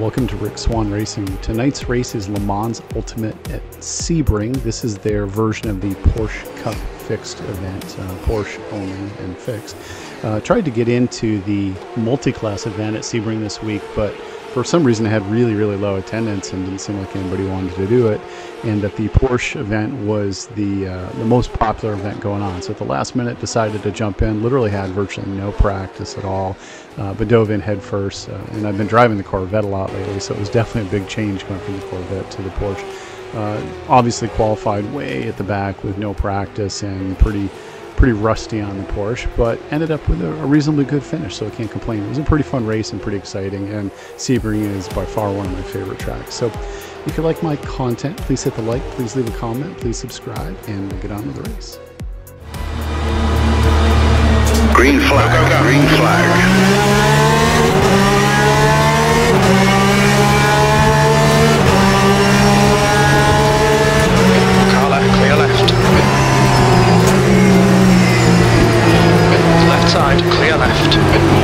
welcome to RickSwanRacing. Tonight's race is LeMans Ultimate at Sebring. This is their version of the Porsche Cup fixed event, Porsche only and fixed. Tried to get into the multi-class event at Sebring this week, but for some reason it had really low attendance and didn't seem like anybody wanted to do it, and that the Porsche event was the most popular event going on. So at the last minute decided to jump in, literally had virtually no practice at all, but dove in head first. And I've been driving the Corvette a lot lately, so it was definitely a big change going from the Corvette to the Porsche. Obviously qualified way at the back with no practice and pretty rusty on the Porsche, but ended up with a reasonably good finish, so I can't complain. It was a pretty fun race and pretty exciting, and Sebring is by far one of my favorite tracks. So if you like my content, please hit the like, please leave a comment, please subscribe, and we'll get on with the race. Green flag, go. Green flag. Side, clear left.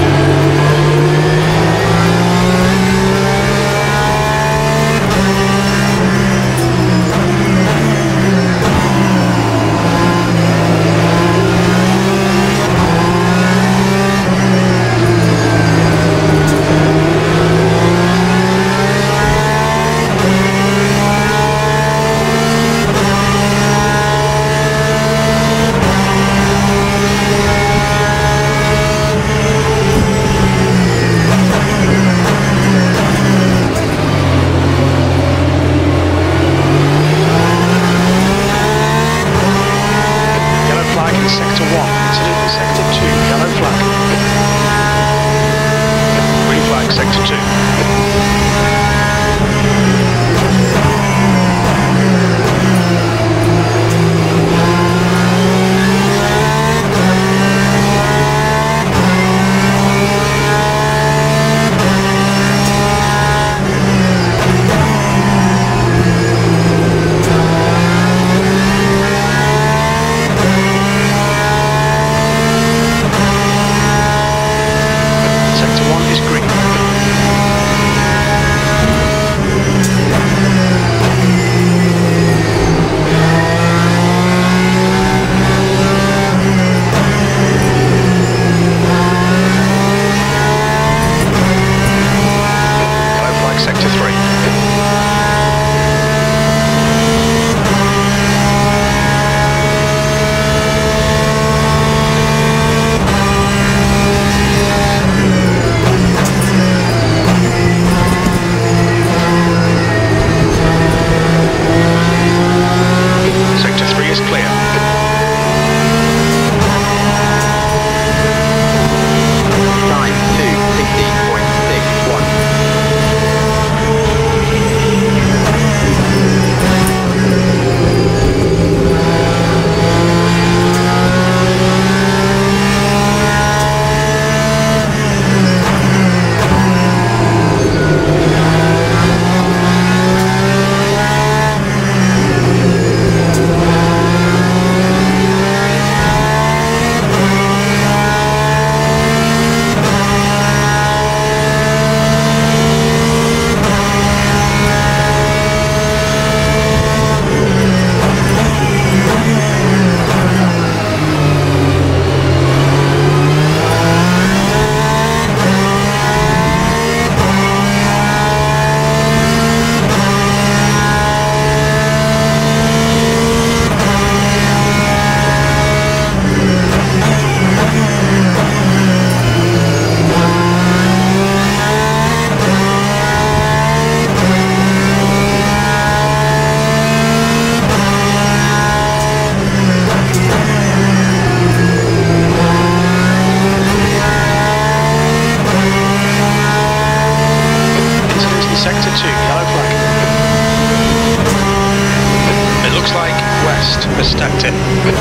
Misstacked it.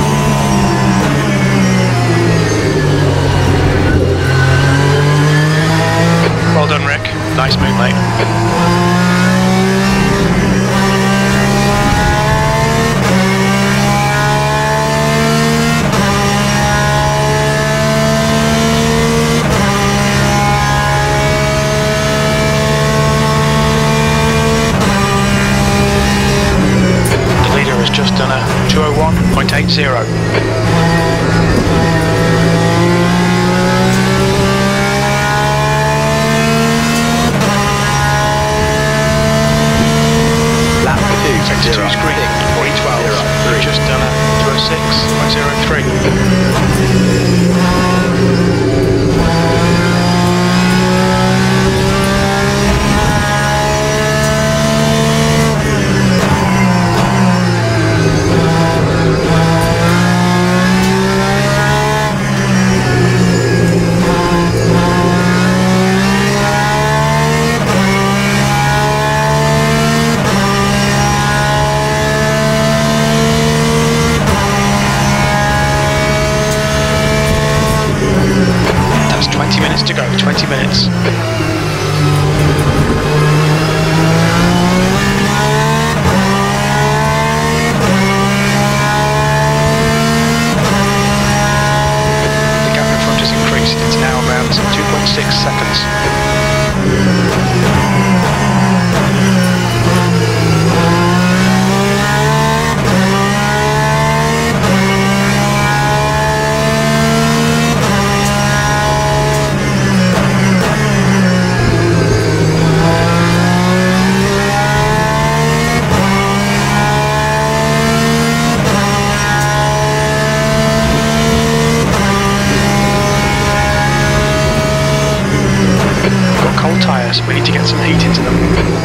Well done, Rick. Nice move, mate. Lap 2, sector 2 screen, 312. You've just done a 206.03. To go, 20 minutes. The gap in front has increased, it's now around 2.6 seconds. Tyres, we need to get some heat into them.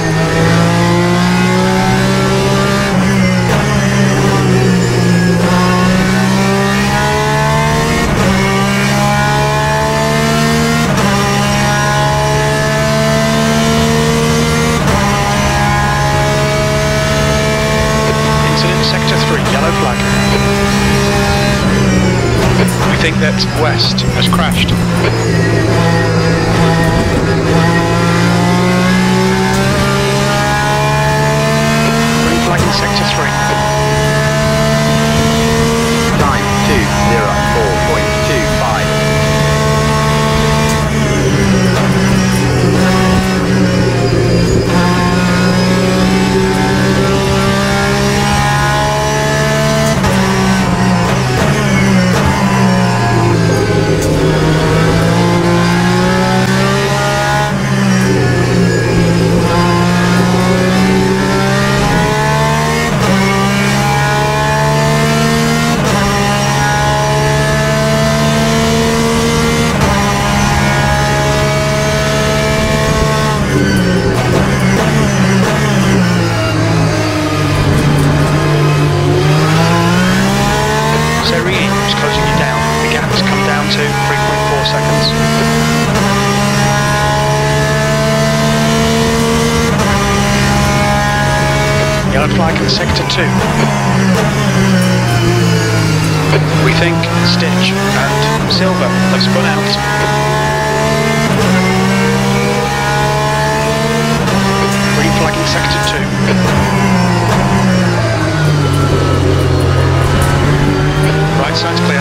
Incident sector 3, yellow flag. We think that West has crashed. Sector 3. Time 2:04.25. Flag in sector 2. We think Stitch and Silver have spun out. Green flag in sector 2. Right side's clear.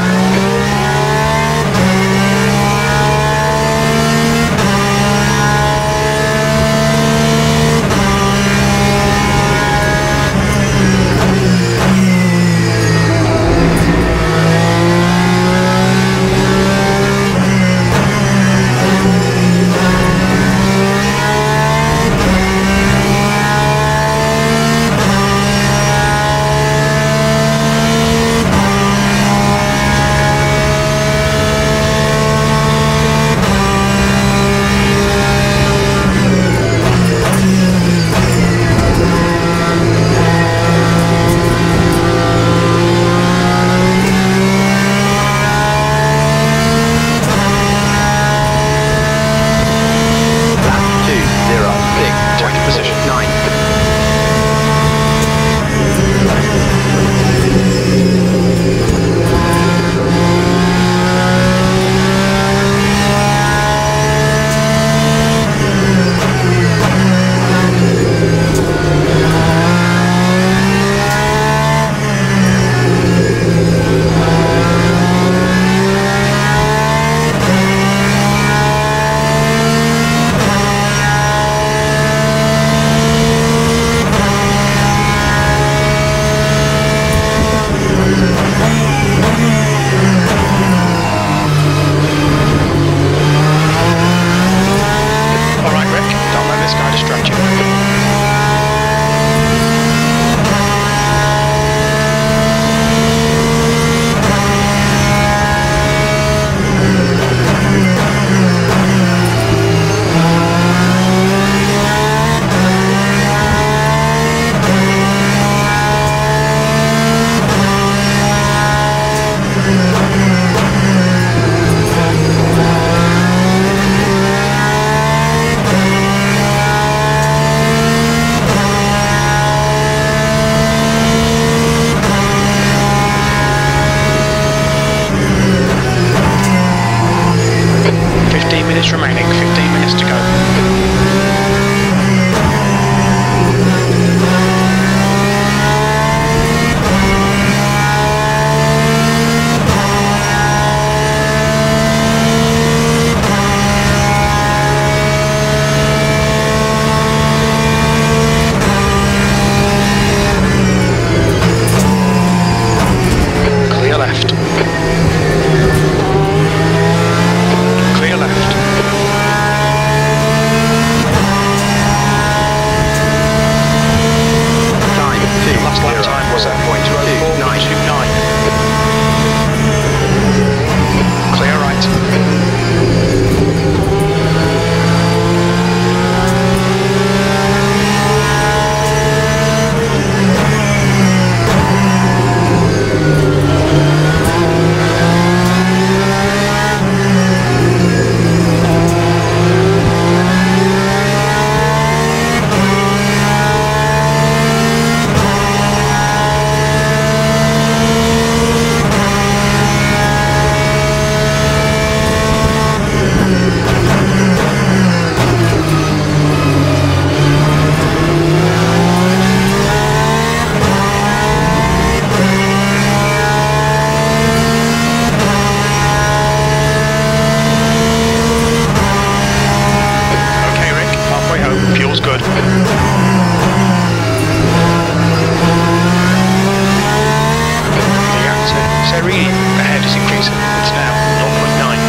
Serini ahead is increasing. It's now 0.9.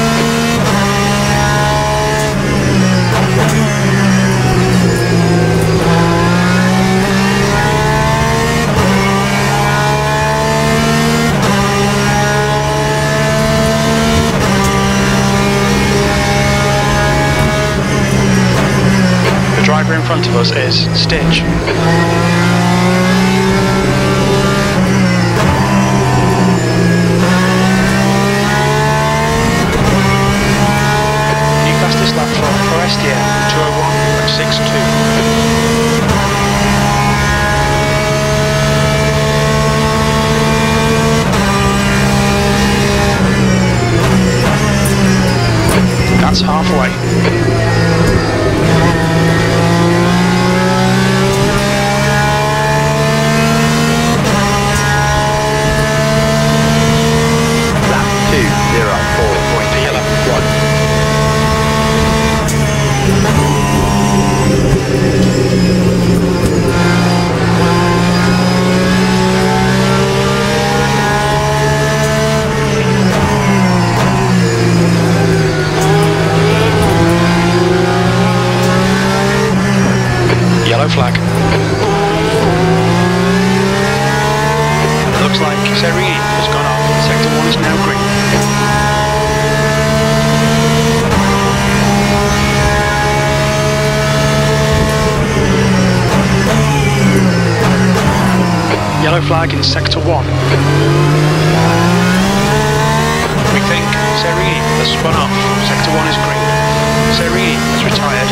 The driver in front of us is Stitch. Fastest lap for SDM 201.62. That's halfway. Lap 2:04.1. Yellow flag. It looks like Serini has gone off. Sector 1 is now green. Yellow flag in sector 1. We think Serini has spun off. Sector 1 is green. Serini has retired.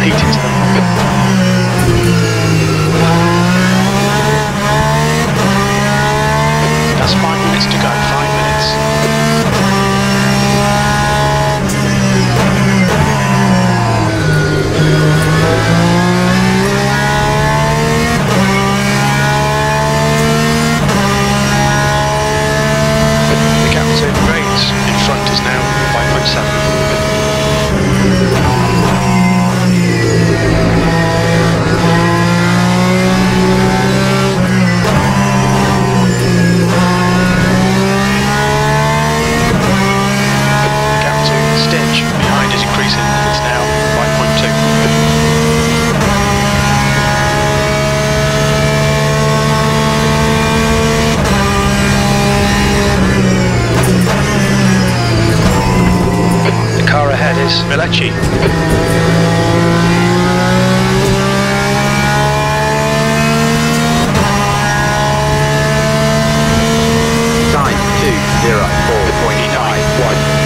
heat into them. That's 5 minutes to go, 5 minutes. The gap to grades in front is now 5.7. Milechi. 9204.91.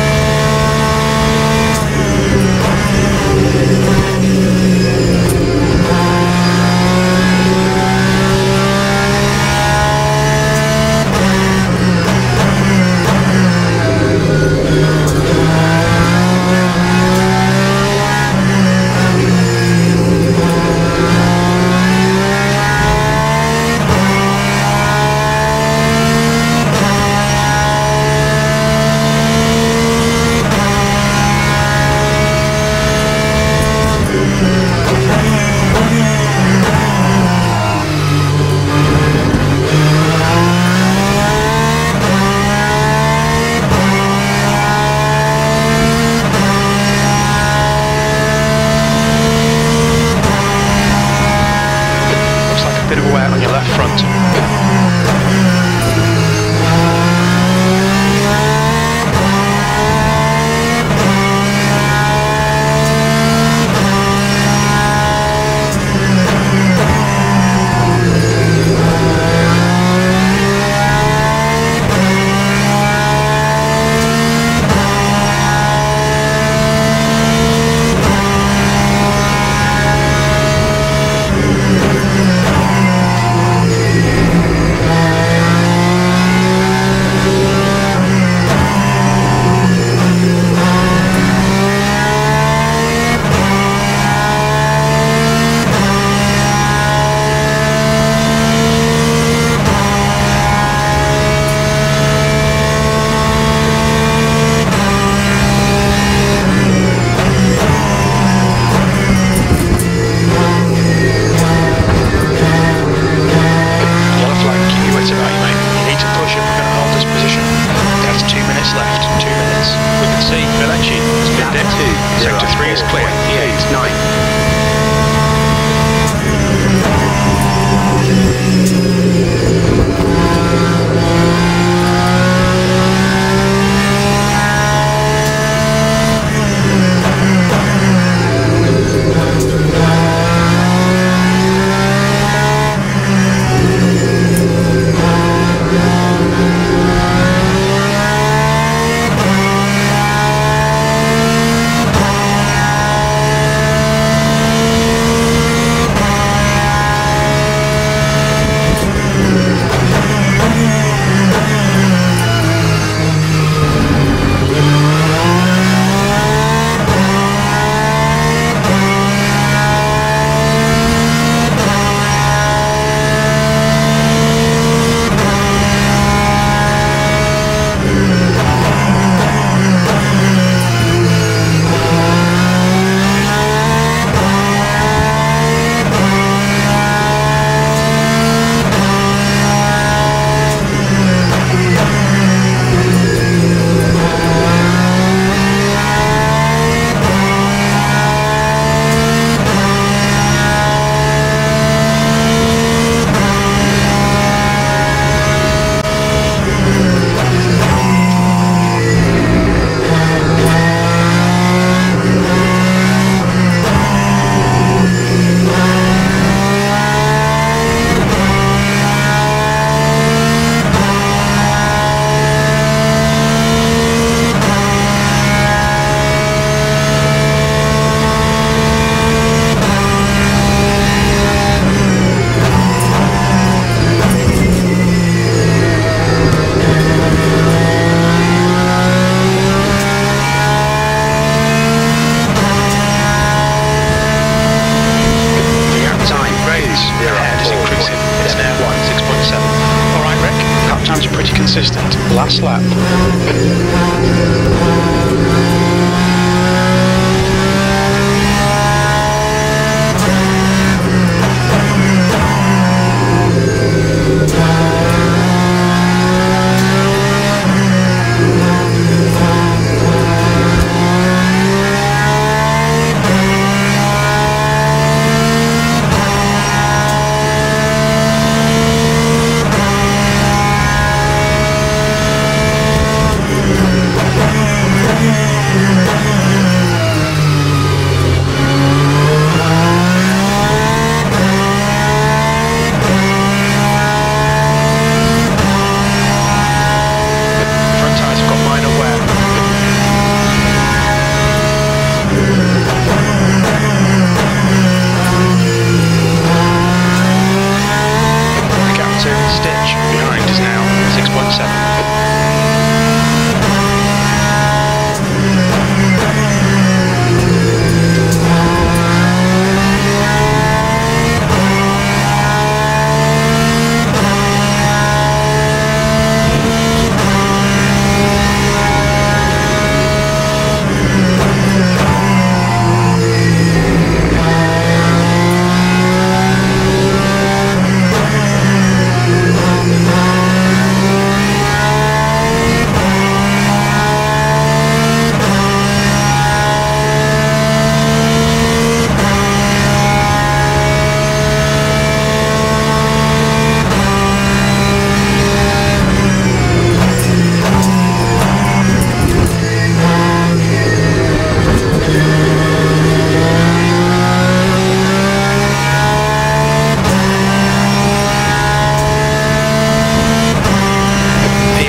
assistant, last lap.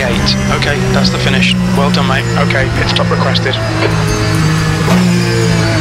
Okay, that's the finish. Well done, mate. Okay, pit stop requested.